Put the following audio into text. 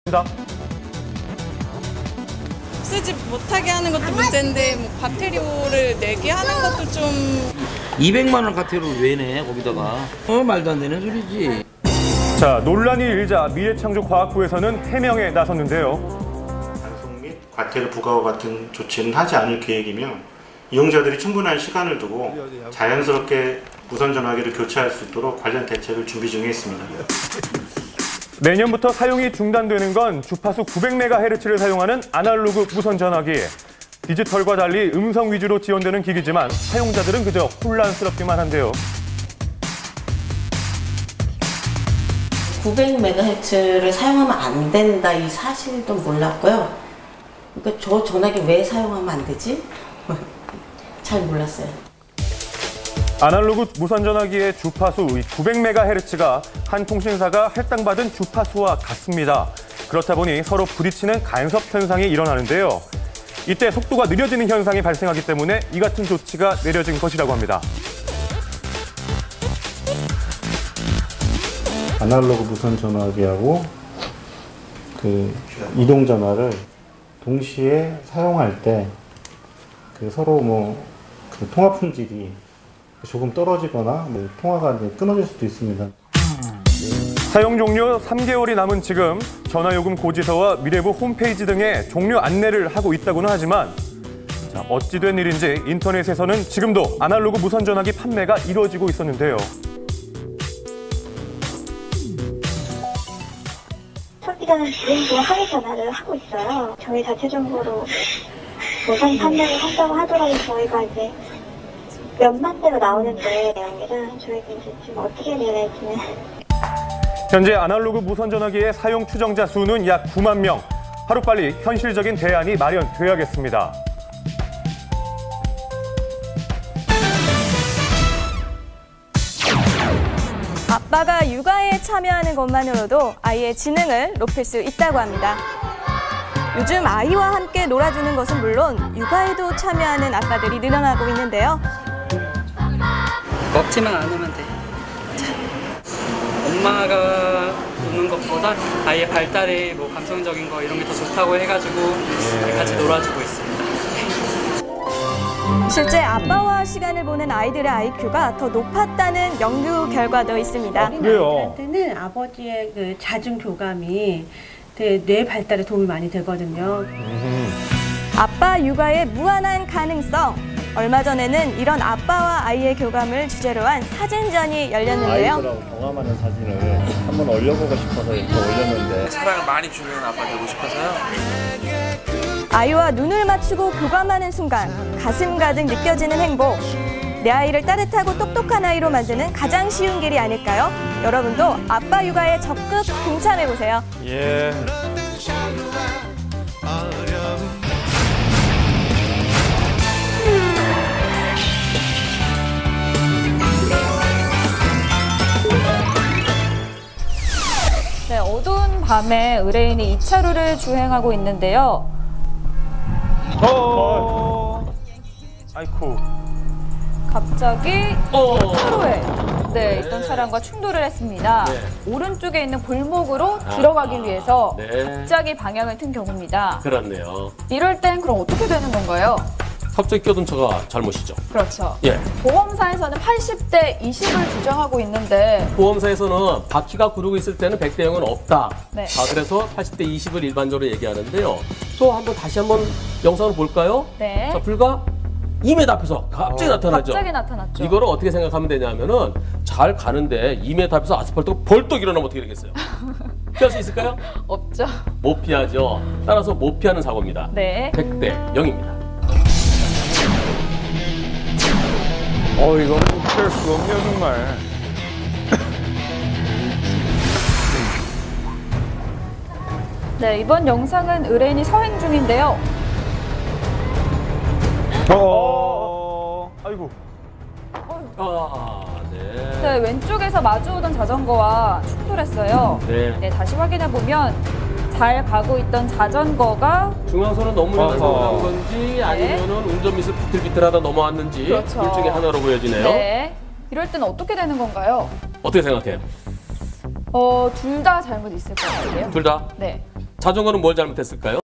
쓰지 못하게 하는 것도 문제인데 뭐 과태료를 내게 하는 것도 좀 200만 원 과태료를 왜 내? 거기다가 말도 안 되는 소리지. 자, 논란이 일자 미래창조과학부에서는 해명에 나섰는데요. 단속 및 과태료 부과와 같은 조치는 하지 않을 계획이며 이용자들이 충분한 시간을 두고 자연스럽게 무선 전화기를 교체할 수 있도록 관련 대책을 준비 중에 있습니다. 내년부터 사용이 중단되는 건 주파수 900MHz를 사용하는 아날로그 무선 전화기. 디지털과 달리 음성 위주로 지원되는 기기지만 사용자들은 그저 혼란스럽기만 한데요. 900MHz를 사용하면 안 된다 이 사실도 몰랐고요. 그러니까 저 전화기 왜 사용하면 안 되지? 잘 몰랐어요. 아날로그 무선 전화기의 주파수 900MHz가 한 통신사가 할당받은 주파수와 같습니다. 그렇다 보니 서로 부딪히는 간섭 현상이 일어나는데요. 이때 속도가 느려지는 현상이 발생하기 때문에 이 같은 조치가 내려진 것이라고 합니다. 아날로그 무선 전화기하고 그 이동 전화를 동시에 사용할 때 그 서로 그 통화 품질이 조금 떨어지거나 통화가 끊어질 수도 있습니다. 사용 종료 3개월이 남은 지금 전화요금 고지서와 미래부 홈페이지 등의 종료 안내를 하고 있다고는 하지만 어찌 된 일인지 인터넷에서는 지금도 아날로그 무선 전화기 판매가 이루어지고 있었는데요. 소비자는 지금도 항의 전화를 하고 있어요. 저희 자체적으로 무선 판매를 한다고 하더라도 저희가 이제 몇만 대가 나오는데 이런 저희가 이제 지금 어떻게 해야 될지는. 현재 아날로그 무선 전화기의 사용 추정자 수는 약 9만 명. 하루빨리 현실적인 대안이 마련돼야겠습니다. 아빠가 육아에 참여하는 것만으로도 아이의 지능을 높일 수 있다고 합니다. 요즘 아이와 함께 놀아주는 것은 물론 육아에도 참여하는 아빠들이 늘어나고 있는데요. 먹지만 않으면 돼. 엄마가 노는 것보다 아이의 발달에 감성적인 거 이런 게 더 좋다고 해가지고 같이 놀아주고 있습니다. 실제 아빠와 시간을 보낸 아이들의 IQ가 더 높았다는 연구 결과도 있습니다. 어린아이들한테는 아버지의 그 잦은 교감이 뇌 발달에 도움이 많이 되거든요. 아빠 육아의 무한한 가능성. 얼마 전에는 이런 아빠와 아이의 교감을 주제로 한 사진전이 열렸는데요. 아이들하고 경험하는 사진을 한번 올려보고 싶어서 이렇게 올렸는데 사랑을 많이 주는 아빠 되고 싶어서요. 아이와 눈을 맞추고 교감하는 순간 가슴 가득 느껴지는 행복. 내 아이를 따뜻하고 똑똑한 아이로 만드는 가장 쉬운 길이 아닐까요? 여러분도 아빠 육아에 적극 동참해보세요. 예. 네, 어두운 밤에 의뢰인이 2차로를 주행하고 있는데요. 아이쿠. 갑자기 차로에 있던 차량과 충돌을 했습니다. 오른쪽에 있는 골목으로 들어가기 위해서 갑자기 방향을 튼 경우입니다. 그렇네요. 이럴 땐 그럼 어떻게 되는 건가요? 갑자기 끼어든 차가 잘못이죠. 그렇죠. 예. 보험사에서는 80대 20을 규정하고 있는데 보험사에서는 바퀴가 구르고 있을 때는 100대 0은 없다. 네. 그래서 80대 20을 일반적으로 얘기하는데요. 또 다시 한번 영상을 볼까요? 네. 자, 불과 2m 앞에서 갑자기 나타나죠. 갑자기 나타났죠. 이거를 어떻게 생각하면 되냐면은 잘 가는데 2m 앞에서 아스팔트가 벌떡 일어나면 어떻게 되겠어요? 피할 수 있을까요? 없죠. 못 피하죠. 따라서 못 피하는 사고입니다. 네. 100대 0입니다. 이거는 피할 수 없네요, 정말. 네, 이번 영상은 의뢰인이 서행 중인데요. 아이고. 네, 왼쪽에서 마주오던 자전거와 충돌했어요. 네. 다시 확인해보면 잘 가고 있던 자전거가 중앙선은 너무 넘어간 건지 아니면은 운전미스 비틀비틀하다 넘어왔는지 그렇죠. 둘 중에 하나로 보여지네요. 네. 이럴 때는 어떻게 되는 건가요? 어떻게 생각해요? 둘 다 잘못 있을 것 같아요. 둘 다? 네. 자전거는 뭘 잘못했을까요?